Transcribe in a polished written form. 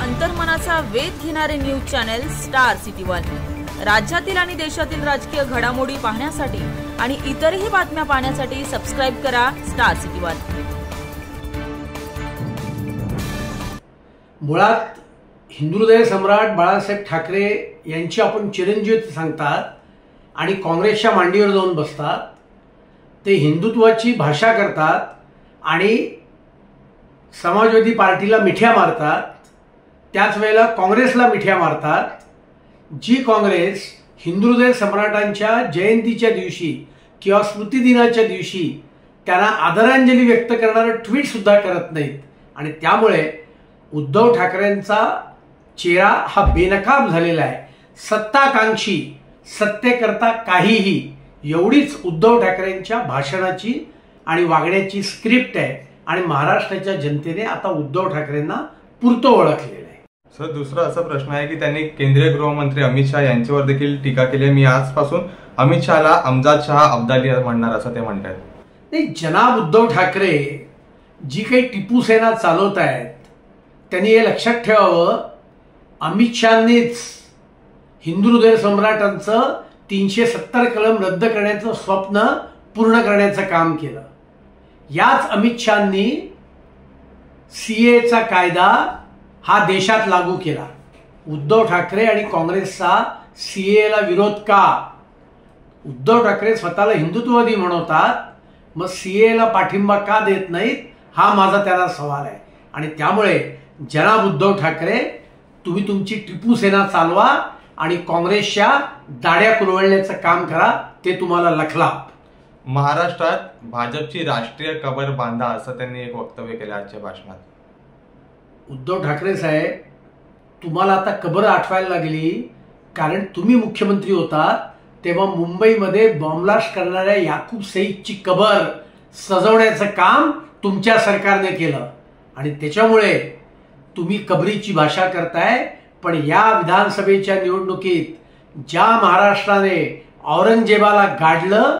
अंतर्मनाचा वेध घेणारे news channel Star City One. राज्यातील आणि देशातील राजकीय घडामोडी पाहण्यासाठी आणि इतरही बातम्या पाहण्यासाठी सबस्क्राइब करा स्टार सिटी वन। मुळात हिंदुहृदय सम्राट बाळासाहेब ठाकरे यांची आपण चिरंजीव सांगतात आणि काँग्रेसच्या मांडीवर जाऊन बसतात। ते हिंदुत्वाची भाषा करतात आणि समाजवादी पार्टीला मिठ्या मारतात, त्याच वेळेला काँग्रेसला मिठ्या मारतात। जी काँग्रेस हिंदुहृदय सम्राटांच्या जयंतीच्या दिवशी किंवा स्मृतिदिनाच्या दिवशी त्यांना आदरांजली व्यक्त करणारे ट्विट सुद्धा करत नाहीत आणि त्यामुळे उद्धव ठाकरेंचा चेहरा हा बेनकाब झालेला आहे। सत्ताकांक्षी, सत्तेकरता काहीही, एवढीच उद्धव ठाकरेंच्या भाषणाची आणि वागण्याची स्क्रिप्ट आहे आणि महाराष्ट्राच्या जनतेने आता उद्धव ठाकरेंना पुरतं ओळखलेलं आहे। सर, दुसरा असा प्रश्न आहे की त्यांनी केंद्रीय गृहमंत्री अमित शहा यांच्यावर देखील टीका केली आहे। मी आजपासून अमित शहाला अमजाद शहा अब्दाली म्हणणार असं ते म्हणतात। नाही, जनाब उद्धव ठाकरे जी काही टिपू सेना चालवत आहेत त्यांनी हे लक्षात ठेवावं, अमित शहांनीच हिंदुहृदय सम्राटांचं 370 कलम रद्द करण्याचं स्वप्न पूर्ण करण्याचं काम केलं। याच अमित शहांनी सीएचा कायदा हा देशात लागू केला। उद्धव ठाकरे आणि काँग्रेसचा सीएला विरोध का? उद्धव ठाकरे स्वतःला हिंदुत्ववादी म्हणवतात, मग सीएला पाठिंबा का देत नाहीत हा माझा त्यांना सवाल आहे। आणि त्यामुळे जनाब उद्धव ठाकरे, तुम्ही तुमची टिपू सेना चालवा आणि काँग्रेसच्या दाढ्या कुरवळण्याचं काम करा, ते तुम्हाला लखलाप। महाराष्ट्रात भाजपची राष्ट्रीय कबर बांधा असं त्यांनी एक वक्तव्य केलं आजच्या भाषणात। उद्धव ठाकरे साहेब, तुम्हाला आता कबर आठवायला लागली, कारण तुम्ही मुख्यमंत्री होता तेव्हा मुंबईमध्ये बॉम्बलास्ट करणाऱ्या याकूब सईदची कबर सजवण्याचं काम तुमच्या सरकारने केलं आणि त्याच्यामुळे तुम्ही कबरीची भाषा करताय। पण या विधानसभेच्या निवडणुकीत ज्या महाराष्ट्राने औरंगजेबाला गाडलं